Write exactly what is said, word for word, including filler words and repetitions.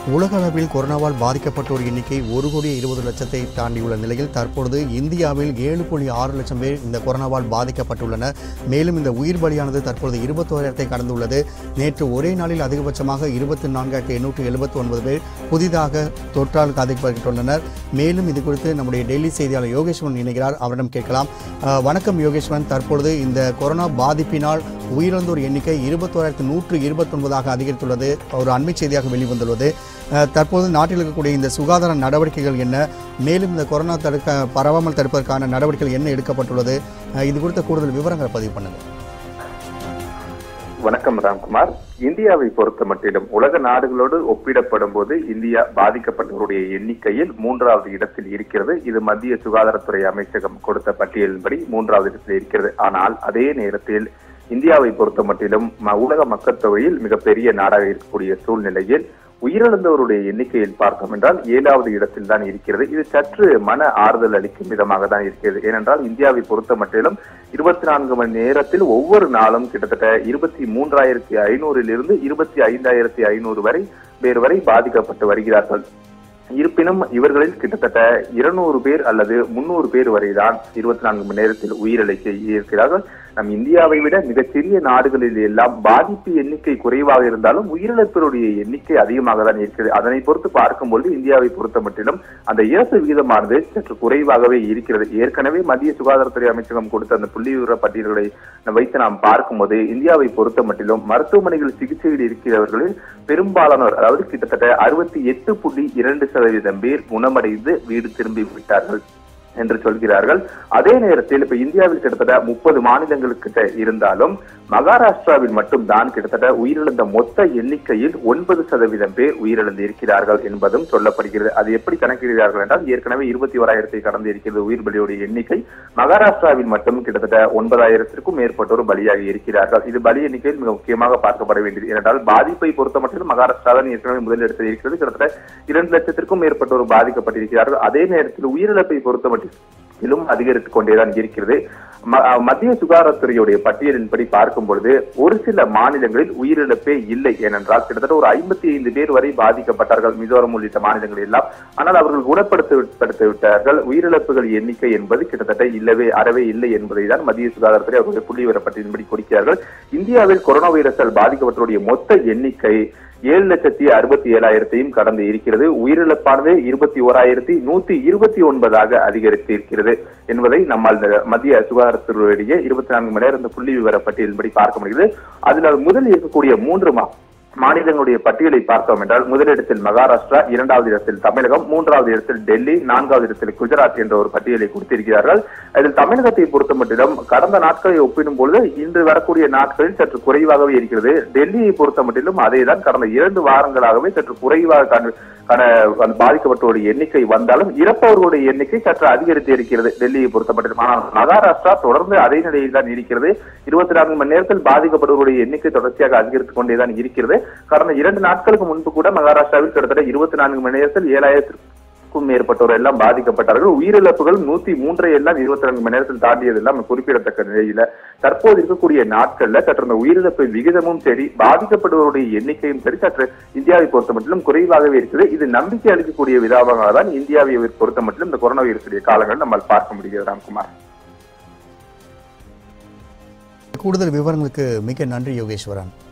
உலக அளவில் கொரோனாவால் பாதிக்கப்பட்டோர் எண்ணிக்கை ஒரு கோடி இருபது லட்சத்தை தாண்டியுள்ள நிலையில் தற்பொழுது இந்தியாவில் ஏழு புள்ளி ஆறு லட்சம் பேர் இந்த கொரோனாவால் பாதிக்கப்பட்டுள்ளனர். மேலும் இந்த உயிர் பலியானது தற்பொழுது இருபத்தோராயிரத்தை கடந்துள்ளது. நேற்று ஒரே நாளில் அதிகபட்சமாக இருபத்தி நான்காயிரத்தி எண்ணூற்றி எழுபத்தி ஒன்பது பேர் புதிதாக தொற்றால் பாதிக்கப்பட்டுள்ளனர். மேலும் இது குறித்து நம்முடைய டெல்லி செய்தியாளர் யோகேஸ்வரன் இணைகிறார், அவரிடம் கேட்கலாம். வணக்கம் யோகேஸ்வரன், தற்பொழுது இந்த கொரோனா பாதிப்பினால் உயிரிழந்தோர் எண்ணிக்கை இருபத்தோராயிரத்தி நூற்று இருபத்தி ஒன்பதாக அதிகரித்துள்ளது. ஒரு அண்மை செய்தியாக வெளிவந்துள்ளது. தற்போது நாட்டில் இருக்கக்கூடிய இந்த சுகாதார நடவடிக்கைகள் என்ன, மேலும் இந்த கொரோனா தடுக்க பரவாமல் தடுப்பதற்கான நடவடிக்கைகள் என்ன எடுக்கப்பட்டுள்ளது, இது குறித்த கூடுதல் விவரங்களை பதிவு பண்ணுங்க. வணக்கம் ராம்குமார். இந்தியாவை பொறுத்த மட்டிலும் உலக நாடுகளோடு ஒப்பிடப்படும் போது இந்தியா பாதிக்கப்பட்டவருடைய எண்ணிக்கையில் மூன்றாவது இடத்தில் இருக்கிறது. இது மத்திய சுகாதாரத்துறை அமைச்சகம் கொடுத்த பட்டியலின்படி மூன்றாவது இடத்தில் இருக்கிறது. ஆனால் அதே நேரத்தில் இந்தியாவை பொறுத்த மட்டிலும் உலக மக்கள் தொகையில் மிகப்பெரிய நாடாக இருக்கக்கூடிய சூழ்நிலையில் உயிரிழந்தவருடைய எண்ணிக்கையில் பார்த்தோம் என்றால் ஏழாவது இடத்தில் தான் இருக்கிறது. இது சற்று மன ஆறுதல் அளிக்கும் விதமாக தான் இருக்கிறது. ஏனென்றால் இந்தியாவை பொறுத்த மட்டிலும் இருபத்தி நான்கு மணி நேரத்தில் ஒவ்வொரு நாளும் கிட்டத்தட்ட இருபத்தி மூன்றாயிரத்தி ஐநூறில் இருந்து இருபத்தி ஐந்தாயிரத்தி ஐநூறு வரை பேர் வரை பாதிக்கப்பட்டு வருகிறார்கள். இருப்பினும் இவர்களில் கிட்டத்தட்ட இருநூறு பேர் அல்லது முன்னூறு பேர் வரைதான் இருபத்தி நான்கு மணி நேரத்தில் உயிரிழக்க இருக்கிறார்கள். நம் இந்தியாவை விட மிகச்சிறிய நாடுகளில் எல்லாம் பாதிப்பு எண்ணிக்கை குறைவாக இருந்தாலும் உயிரிழப்பவருடைய எண்ணிக்கை அதிகமாக தான் இருக்கிறது. அதனை பொறுத்து பார்க்கும்போது இந்தியாவை பொறுத்த மட்டிலும் அந்த இறப்பு விகிதமானது சற்று குறைவாகவே இருக்கிறது. ஏற்கனவே மத்திய சுகாதாரத்துறை அமைச்சகம் கொடுத்த அந்த புள்ளி விவர பட்டியல்களை வைத்து நாம் பார்க்கும்போது இந்தியாவை பொறுத்த மட்டிலும் மருத்துவமனைகள் சிகிச்சையில் இருக்கிறவர்களில் பெரும்பாலானோர், அதாவது கிட்டத்தட்ட அறுபத்தி எட்டு புள்ளி இரண்டு சதவீதம் பேர் குணமடைந்து வீடு திரும்பி விட்டார்கள் என்று சொல்கிறார்கள். அதே நேரத்தில் இப்ப இந்தியாவில் கிட்டத்தட்ட முப்பது மாநிலங்களுக்கு இருந்தாலும் மகாராஷ்டிராவில் மட்டும் தான் கிட்டத்தட்ட உயிரிழந்த மொத்த எண்ணிக்கையில் ஒன்பது சதவீதம் பேர் உயிரிழந்து இருக்கிறார்கள் என்பதும் சொல்லப்படுகிறது. அது எப்படி கணக்கிடுகிறார்கள் என்றால் ஏற்கனவே இருபத்தி ஓராயிரத்தை கடந்து இருக்கிறது உயிர் பலியுடைய எண்ணிக்கை. மகாராஷ்டிராவில் மட்டும் கிட்டத்தட்ட ஒன்பதாயிரத்திற்கும் மேற்பட்டோர் பலியாகி இருக்கிறார்கள். இது பலி எண்ணிக்கையில் மிக முக்கியமாக பார்க்கப்பட வேண்டியது. ஏனென்றால் பாதிப்பை பொறுத்த மட்டும் மகாராஷ்டிரா தான் ஏற்கனவே முதலிடத்தில் இருக்கிறது. கிட்டத்தட்ட இரண்டு லட்சத்திற்கும் மேற்பட்டோர் பாதிக்கப்பட்டிருக்கிறார்கள். அதே நேரத்தில் உயிரிழப்பை பொறுத்த மட்டும் அதிகரித்துக் கொண்டேதான் இருக்கிறது. மத்திய சுகாதாரத்துறையுடைய பட்டியலின்படி பார்க்கும் பொழுது ஒரு சில மாநிலங்களில் உயிரிழப்பே இல்லை. ஏனென்றால் கிட்டத்தட்ட ஒரு ஐம்பத்தி ஐந்து பேர் வரை பாதிக்கப்பட்டார்கள் மிசோரம் உள்ளிட்ட மாநிலங்கள் எல்லாம். ஆனால் அவர்கள் குணப்படுத்த விட்டார்கள். உயிரிழப்புகள் எண்ணிக்கை என்பது கிட்டத்தட்ட இல்லவே அறவே இல்லை என்பதை தான் மத்திய சுகாதாரத்துறை அவருடைய புள்ளி விவர பட்டியலின்படி கொடுக்கிறார்கள். இந்தியாவில் கொரோனா வைரஸால் பாதிக்கப்பட்டவருடைய மொத்த எண்ணிக்கை ஏழு லட்சத்தி அறுபத்தி ஏழாயிரத்தையும் கடந்து இருக்கிறது. உயிரிழப்பானது இருபத்தி ஓராயிரத்தி நூத்தி இருபத்தி ஒன்பதாக அதிகரித்து இருக்கிறது என்பதை நம்மால் மத்திய சுகாதாரத்துறையுடைய இருபத்தி நான்கு மணி நேரம் இந்த புள்ளி விவர பட்டியலின்படி பார்க்க முடியுது. அதில் முதல் இருக்கக்கூடிய மூன்று மாநிலங்களுடைய பட்டியலை பார்த்தோம் என்றால் முதலிடத்தில் மகாராஷ்டிரா, இரண்டாவது இடத்தில் தமிழகம், மூன்றாவது இடத்தில் டெல்லி, நான்காவது இடத்தில் குஜராத் என்ற ஒரு பட்டியலை கொடுத்திருக்கிறார்கள். இதில் தமிழகத்தை பொறுத்த மட்டிலும் கடந்த நாட்களை ஒப்பிடும் பொழுது இன்று வரக்கூடிய நாட்களில் சற்று குறைவாகவே இருக்கிறது. டெல்லியை பொறுத்த மட்டிலும் அதேதான், கடந்த இரண்டு வாரங்களாகவே சற்று குறைவாக பாதிக்கப்பட்டோருடைய எண்ணிக்கை வந்தாலும் இறப்பவர்களுடைய எண்ணிக்கை சற்று அதிகரித்து இருக்கிறது டெல்லியை பொறுத்த மட்டிலும். ஆனால் மகாராஷ்டிரா தொடர்ந்து அதே நிலையில் தான் இருக்கிறது. இருபத்தி நான்கு மணி நேரத்தில் பாதிக்கப்படுவருடைய எண்ணிக்கை தொடர்ச்சியாக அதிகரித்துக் கொண்டேதான் இருக்கிறது. கடந்த இரண்டு நாட்களுக்கு முன்பு கூட மகாராஷ்டிராவில் கிட்டத்தட்ட இருபத்தி நான்கு மணி நேரத்தில் ஏழாயிரத்திற்கும் மேற்பட்டோர் எல்லாம் பாதிக்கப்பட்டார்கள். உயிரிழப்புகள் நூத்தி மூன்றை எல்லாம் இருபத்தி நான்கு மணி நேரத்தில் தாண்டியது எல்லாம் குறிப்பிடத்தக்க நிலையில தற்போது இருக்கக்கூடிய நாட்கள்ல சற்று உயிரிழப்பு விகிதமும் சரி பாதிக்கப்படுவருடைய எண்ணிக்கையும் சரி சற்று இந்தியாவை பொறுத்த மட்டிலும் குறைவாகவே இருக்குது. இது நம்பிக்கை அளிக்கக்கூடிய விதமாக தான் இந்தியாவை பொறுத்த மட்டிலும் இந்த கொரோனா வைரஸுடைய காலங்கள் நம்மால் பார்க்க முடிகிறது. ராம்குமார், கூடுதல் விவரங்களுக்கு மிக நன்றி யோகேஸ்வரன்.